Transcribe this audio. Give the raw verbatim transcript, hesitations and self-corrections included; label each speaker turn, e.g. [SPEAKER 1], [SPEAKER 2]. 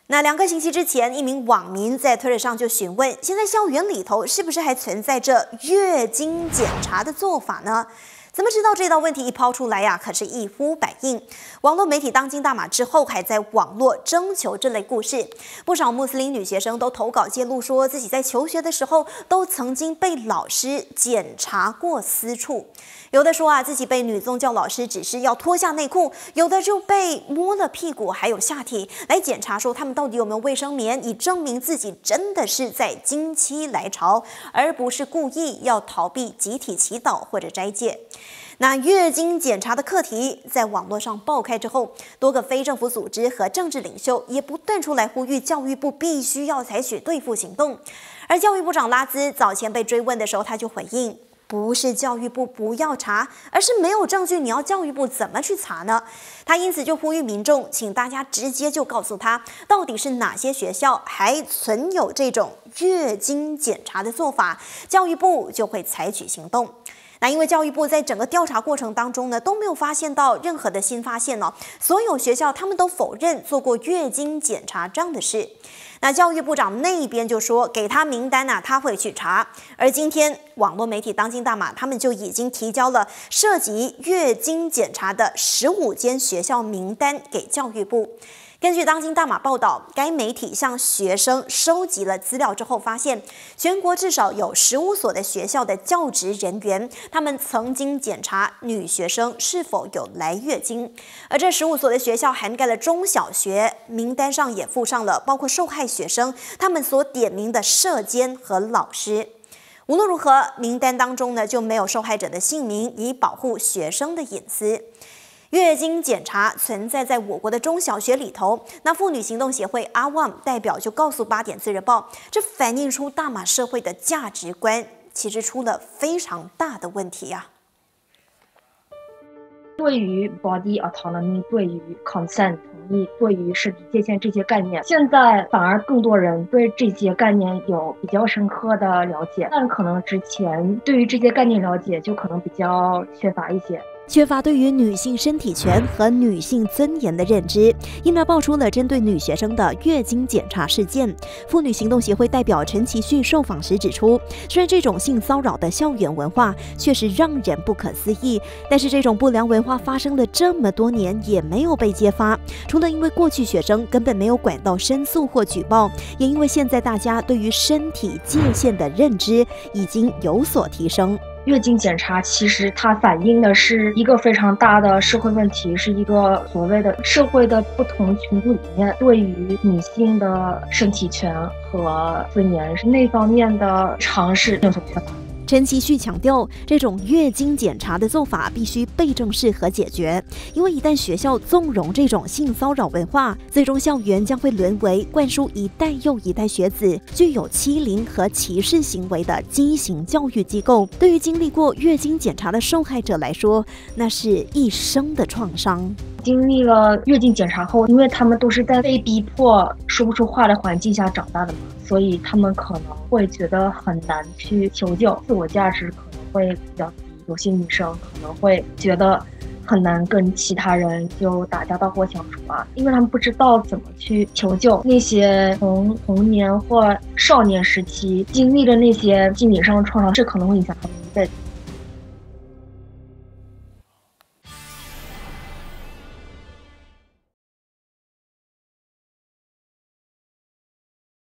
[SPEAKER 1] 那两个星期之前，一名网民在推特上就询问：现在校园里头是不是还存在着月经检查的做法呢？怎么知道这道问题一抛出来呀、啊，可是一呼百应。网络媒体当今大马之后，还在网络征求这类故事。不少穆斯林女学生都投稿揭露说，自己在求学的时候都曾经被老师检查过私处。有的说啊，自己被女宗教老师指示要脱下内裤；有的就被摸了屁股还有下体来检查，说他们到底有没有卫生棉，以证明自己真的是在经期来潮，而不是故意要逃避集体祈祷或者斋戒。那月经检查的课题在网络上爆开之后，多个非政府组织和政治领袖也不断出来呼吁教育部必须要采取对付行动。而教育部长拉兹早前被追问的时候，他就回应：不是教育部不要查，而是没有证据，你要教育部怎么去查呢？他因此就呼吁民众，请大家直接就告诉他，到底是哪些学校还存有这种月经检查的做法，教育部就会采取行动。那因为教育部在整个调查过程当中呢，都没有发现到任何的新发现哦，所有学校他们都否认做过月经检查这样的事。那教育部长那边就说，给他名单啊，他会去查。而今天网络媒体当今大马，他们就已经提交了涉及月经检查的十五间学校名单给教育部。根据当今大马报道，该媒体向学生收集了资料之后，发现全国至少有十五所的学校的教职人员，他们曾经检查女学生是否有来月经。而这十五所的学校涵盖了中小学，名单上也附上了包括受害学生他们所点名的舍监和老师。无论如何，名单当中呢就没有受害者的姓名，以保护学生的隐私。月经检查存在在我国的中小学里头，那妇女行动协会阿旺代表就告诉八点自日报，这反映出大马社会的价值观其实出了非常大的问题呀、
[SPEAKER 2] 啊。对于 body autonomy， 对于 consent 同意，对于身体界限这些概念，现在反而更多人对这些概念有比较深刻的了解，但可能之前对于这些概念了解就可能比较缺乏一些。
[SPEAKER 1] 缺乏对于女性身体权和女性尊严的认知，因而爆出了针对女学生的月经检查事件。妇女行动协会代表陈其旭受访时指出，虽然这种性骚扰的校园文化确实让人不可思议，但是这种不良文化发生了这么多年也没有被揭发。除了因为过去学生根本没有管道申诉或举报，也因为现在大家对于身体界限的认知已经有所提升。
[SPEAKER 2] 月经检查其实它反映的是一个非常大的社会问题，是一个所谓的社会的不同群组里面对于女性的身体权和尊严是那方面的常识有所缺乏。
[SPEAKER 1] 陈其旭强调，这种月经检查的做法必须被正视和解决，因为一旦学校纵容这种性骚扰文化，最终校园将会沦为灌输一代又一代学子具有欺凌和歧视行为的畸形教育机构。对于经历过月经检查的受害者来说，那是一生的创伤。
[SPEAKER 2] 经历了月经检查后，因为他们都是在被逼迫说不出话的环境下长大的嘛，所以他们可能会觉得很难去求救，自我价值可能会比较低。有些女生可能会觉得很难跟其他人就打交道或相处啊，因为他们不知道怎么去求救。那些从童年或少年时期经历的那些心理上的创伤，这可能会影响他们一辈子。